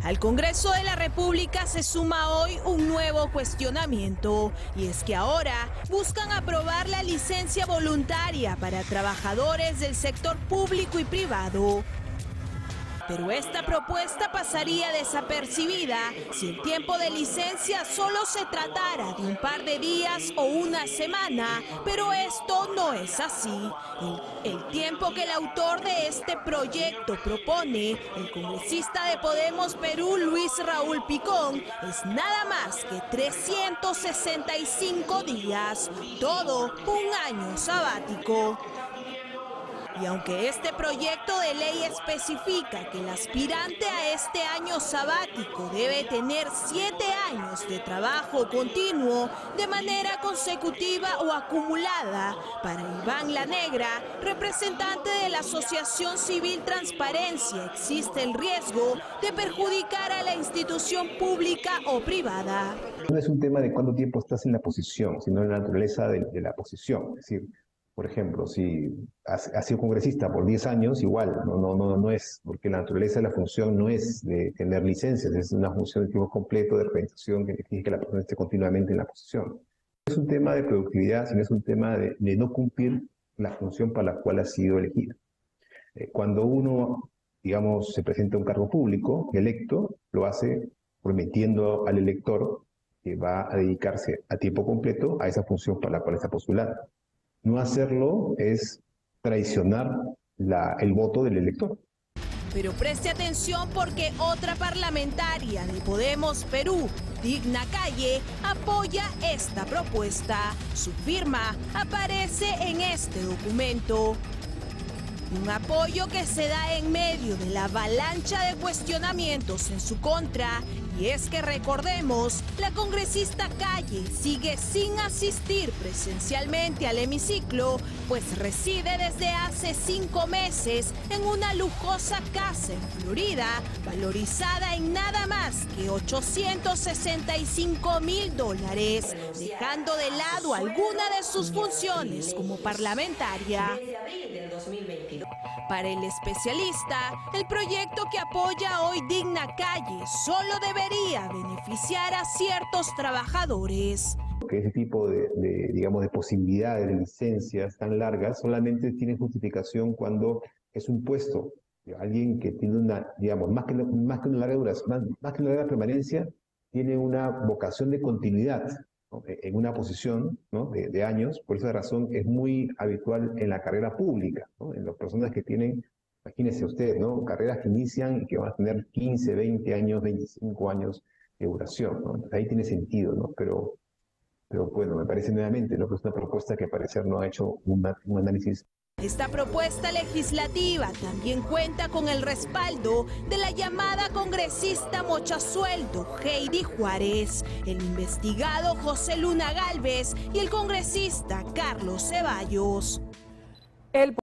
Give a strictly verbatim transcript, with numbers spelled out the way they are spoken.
Al Congreso de la República se suma hoy un nuevo cuestionamiento, y es que ahora buscan aprobar la licencia voluntaria para trabajadores del sector público y privado. Pero esta propuesta pasaría desapercibida si el tiempo de licencia solo se tratara de un par de días o una semana, pero esto no es así. El, el tiempo que el autor de este proyecto propone, el congresista de Podemos Perú, Luis Raúl Picón, es nada más que trescientos sesenta y cinco días, todo un año sabático. Y aunque este proyecto de ley especifica que el aspirante a este año sabático debe tener siete años de trabajo continuo de manera consecutiva o acumulada, para Iván La Negra, representante de la Asociación Civil Transparencia, existe el riesgo de perjudicar a la institución pública o privada. No es un tema de cuánto tiempo estás en la posición, sino de la naturaleza de, de la posición. Es decir, por ejemplo, si has, has sido congresista por diez años, igual, no, no, no, no es, porque la naturaleza de la función no es de tener licencias, es una función de tiempo completo de representación que exige que la persona esté continuamente en la posición. No es un tema de productividad, sino es un tema de, de no cumplir la función para la cual ha sido elegida. Eh, cuando uno, digamos, se presenta a un cargo público, electo, lo hace prometiendo al elector que va a dedicarse a tiempo completo a esa función para la cual está postulando. No hacerlo es traicionar la, el voto del elector. Pero preste atención, porque otra parlamentaria de Podemos Perú, Digna Calle, apoya esta propuesta. Su firma aparece en este documento. Un apoyo que se da en medio de la avalancha de cuestionamientos en su contra. Y es que recordemos, la congresista Calle sigue sin asistir presencialmente al hemiciclo, pues reside desde hace cinco meses en una lujosa casa en Florida, valorizada en nada más que ochocientos sesenta y cinco mil dólares, dejando de lado alguna de sus funciones como parlamentaria. Para el especialista, el proyecto que apoya hoy Digna Calle solo debería beneficiar a ciertos trabajadores. Que ese tipo de, de, digamos, de posibilidades de licencias tan largas solamente tienen justificación cuando es un puesto. Alguien que tiene una, digamos, más que, más que una larga duración, más, más que una larga permanencia, tiene una vocación de continuidad, ¿no?, en una posición, ¿no?, de, de años. Por esa razón es muy habitual en la carrera pública, ¿no?, en las personas que tienen, imagínense usted, ¿no?, carreras que inician y que van a tener quince, veinte años, veinticinco años de duración, ¿no? Entonces, ahí tiene sentido, ¿no? Pero, pero bueno, me parece nuevamente, ¿no?, que es una propuesta que al parecer no ha hecho una, un análisis. Esta propuesta legislativa también cuenta con el respaldo de la llamada congresista mochasueldo Heidi Juárez, el investigado José Luna Gálvez y el congresista Carlos Ceballos. El